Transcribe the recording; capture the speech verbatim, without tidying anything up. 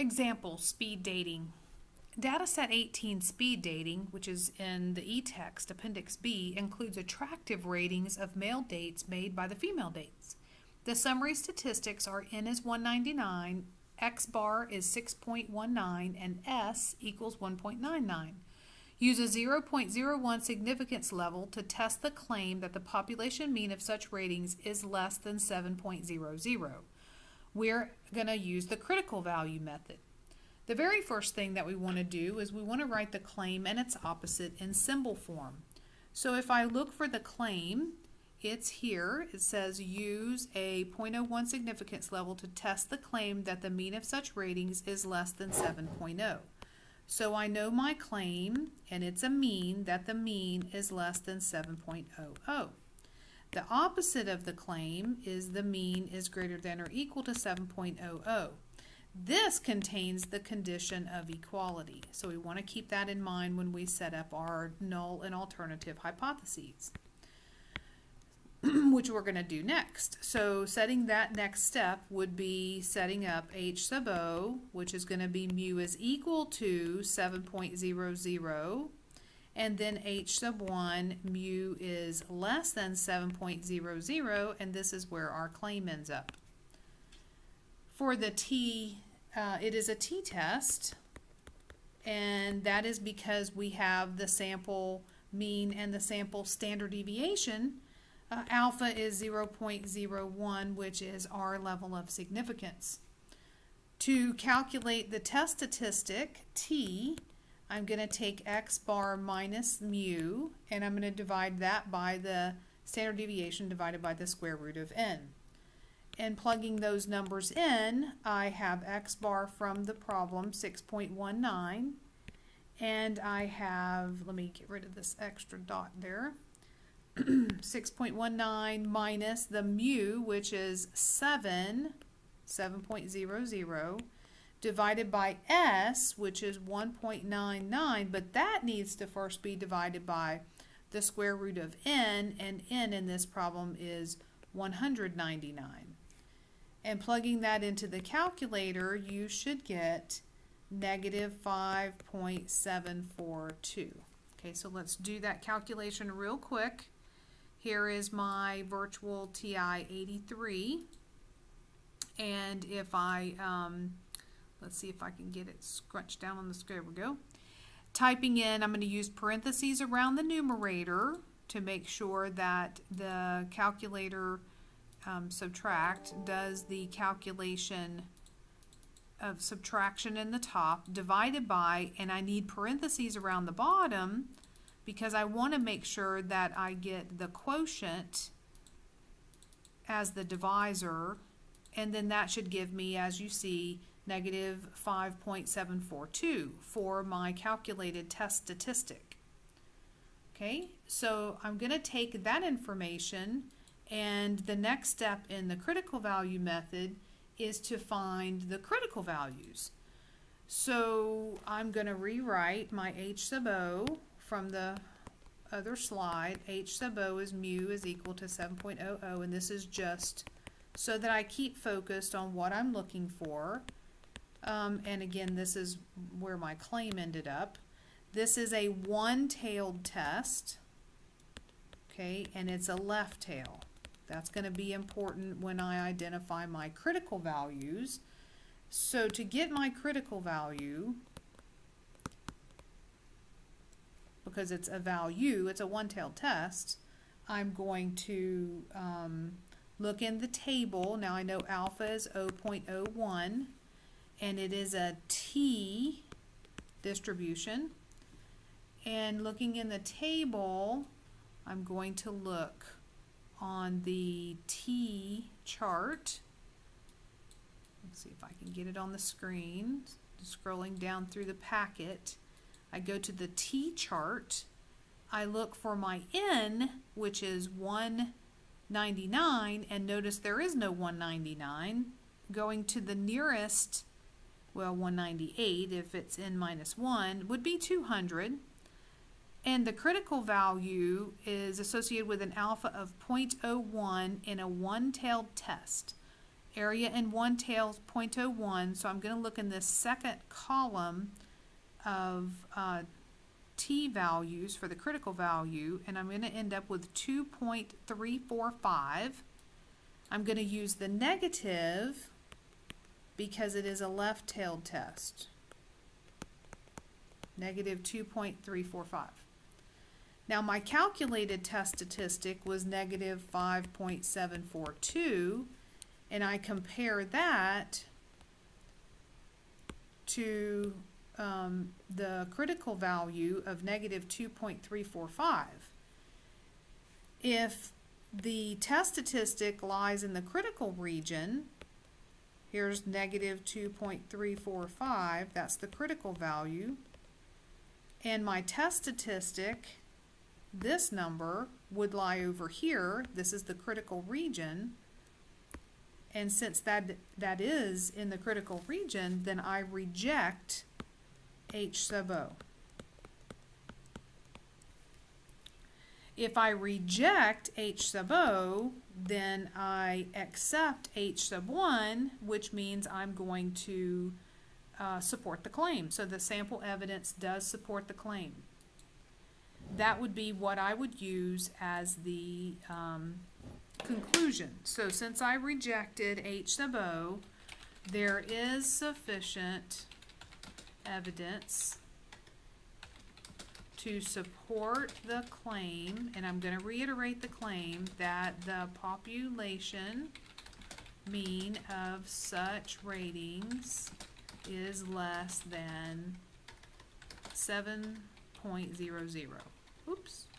Example, speed dating. Dataset eighteen speed dating, which is in the e-text Appendix B, includes attractive ratings of male dates made by the female dates. The summary statistics are N is one ninety-nine, X bar is six point one nine, and S equals one point nine nine. Use a zero point zero one significance level to test the claim that the population mean of such ratings is less than seven point zero zero. We're going to use the critical value method. The very first thing that we want to do is we want to write the claim and its opposite in symbol form. So if I look for the claim, it's here. It says use a zero point zero one significance level to test the claim that the mean of such ratings is less than seven point zero. So I know my claim, and it's a mean, that the mean is less than seven point zero zero. The opposite of the claim is the mean is greater than or equal to seven point zero zero. This contains the condition of equality. So we want to keep that in mind when we set up our null and alternative hypotheses, which we're going to do next. So setting that next step would be setting up H sub O, which is going to be mu is equal to seven point zero zero, and then H sub one, mu is less than seven point zero zero, and this is where our claim ends up. For the t, uh, it is a t-test, and that is because we have the sample mean and the sample standard deviation. Uh, alpha is zero point zero one, which is our level of significance. To calculate the test statistic, t, I'm going to take x bar minus mu, and I'm going to divide that by the standard deviation divided by the square root of n. And plugging those numbers in, I have x bar from the problem, six point one nine, and I have, let me get rid of this extra dot there, six point one nine minus the mu, which is seven, seven point zero zero, divided by s, which is one point nine nine, but that needs to first be divided by the square root of n, and n in this problem is one hundred ninety-nine. And plugging that into the calculator, you should get negative five point seven four two. Okay, so let's do that calculation real quick. Here is my virtual T I eighty-three, and if I, um, let's see if I can get it scrunched down on the screen. There we go. Typing in, I'm going to use parentheses around the numerator to make sure that the calculator um, subtract does the calculation of subtraction in the top, divided by, and I need parentheses around the bottom because I want to make sure that I get the quotient as the divisor, and then that should give me, as you see, negative five point seven four two for my calculated test statistic. Okay, so I'm going to take that information, and the next step in the critical value method is to find the critical values. So I'm going to rewrite my H sub O from the other slide. H sub O is mu is equal to seven point zero zero, and this is just so that I keep focused on what I'm looking for. Um, and again, this is where my claim ended up. This is a one-tailed test, okay, and it's a left tail. That's going to be important when I identify my critical values. So to get my critical value, because it's a value, it's a one-tailed test, I'm going to um, look in the table. Now I know alpha is zero point zero one, and it is a t distribution. And looking in the table, I'm going to look on the t chart. Let's see if I can get it on the screen. Scrolling down through the packet, I go to the t chart. I look for my n, which is one ninety-nine, and notice there is no one ninety-nine. Going to the nearest, well, one ninety-eight, if it's n minus one, would be two hundred. And the critical value is associated with an alpha of zero point zero one in a one-tailed test. area in one tail zero point zero one, so I'm going to look in this second column of uh, t values for the critical value, and I'm going to end up with two point three four five. I'm going to use the negative because it is a left-tailed test. Negative two point three four five. Now my calculated test statistic was negative five point seven four two, and I compare that to um, the critical value of negative two point three four five. If the test statistic lies in the critical region, here's negative two point three four five, that's the critical value, and my test statistic, this number, would lie over here. This is the critical region, and since that that is in the critical region, then I reject H sub O. If I reject H sub O, then I accept H sub one, which means I'm going to uh, support the claim. So the sample evidence does support the claim. That would be what I would use as the um, conclusion. So since I rejected H sub O, there is sufficient evidence to support the claim, and I'm going to reiterate the claim, that the population mean of such ratings is less than seven point zero zero. Oops.